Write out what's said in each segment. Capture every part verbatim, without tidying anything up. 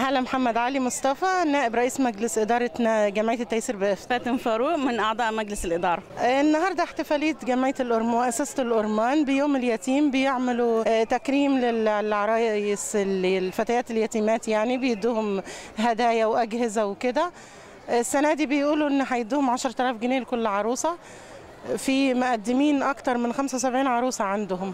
هلا، محمد علي مصطفى، نائب رئيس مجلس إدارة جمعية التيسير بإفتاء. فاتن فاروق من أعضاء مجلس الإدارة. النهارده احتفالية جمعية الأرمان، مؤسسة الأرمان بيوم اليتيم، بيعملوا تكريم للعرايس الفتيات اليتيمات، يعني بيدوهم هدايا وأجهزة وكده. السنة دي بيقولوا إن هيدوهم عشرة آلاف جنيه لكل عروسة، في مقدمين أكتر من خمسة وسبعين عروسة عندهم.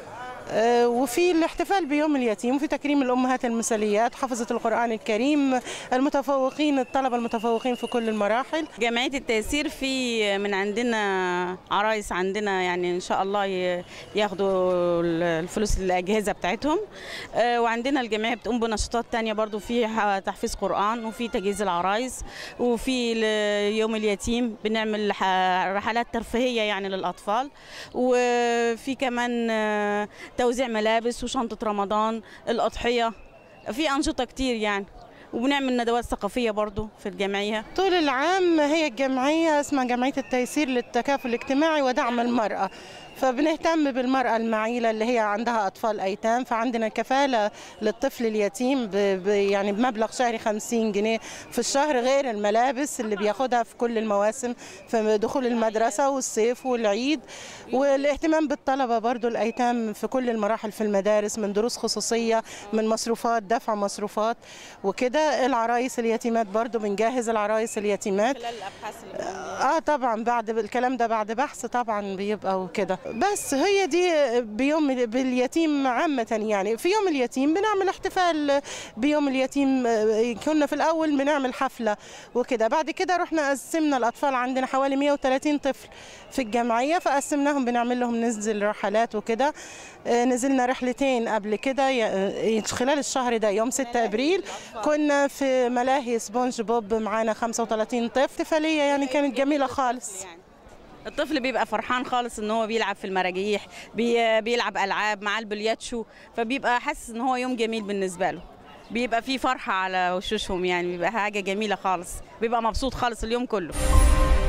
وفي الاحتفال بيوم اليتيم، وفي تكريم الأمهات المثاليات، حفظة القرآن الكريم، المتفوقين، الطلبة المتفوقين في كل المراحل. جمعية التيسير في من عندنا عرايس عندنا، يعني إن شاء الله ياخدوا الفلوس الأجهزة بتاعتهم. وعندنا الجمعية بتقوم بنشاطات تانية برضو، في تحفيظ قرآن، وفي تجهيز العرايس، وفي يوم اليتيم بنعمل رحلات ترفيهية يعني للأطفال، وفي كمان توزيع ملابس وشنطة رمضان، الأضحية، في أنشطة كتير يعني. وبنعمل ندوات ثقافية برضو في الجمعية. طول العام هي الجمعية اسمها جمعية التيسير للتكافل الاجتماعي ودعم المرأة، فبنهتم بالمرأة المعيلة اللي هي عندها أطفال أيتام، فعندنا كفالة للطفل اليتيم ب يعني بمبلغ شهري خمسين جنيه في الشهر، غير الملابس اللي بياخدها في كل المواسم، في دخول المدرسة والصيف والعيد. والاهتمام بالطلبة برضو الأيتام في كل المراحل في المدارس، من دروس خصوصية، من مصروفات، دفع مصروفات وكده. العرايس اليتيمات برضو بنجهز العرايس اليتيمات خلال الأبحاث اللي اه طبعا بعد الكلام ده بعد بحث طبعا بيبقى وكده. بس هي دي بيوم باليتيم عامة. يعني في يوم اليتيم بنعمل احتفال بيوم اليتيم، كنا في الأول بنعمل حفلة وكده، بعد كده رحنا قسمنا الأطفال، عندنا حوالي مئة وثلاثين طفل في الجمعية، فقسمناهم بنعمل لهم ننزل رحلات وكده. نزلنا رحلتين قبل كده خلال الشهر ده، يوم ستة أبريل كنا في ملاهي سبونج بوب، معانا خمسة وثلاثين طفل. احتفالية يعني كانت جميلة خالص. الطفل بيبقى فرحان خالص ان هو بيلعب في المراجيح، بي بيلعب العاب مع البلياتشو، فبيبقى حاسس ان هو يوم جميل بالنسبه له، بيبقى فيه فرحه على وشوشهم، يعني بيبقى حاجه جميله خالص، بيبقى مبسوط خالص اليوم كله.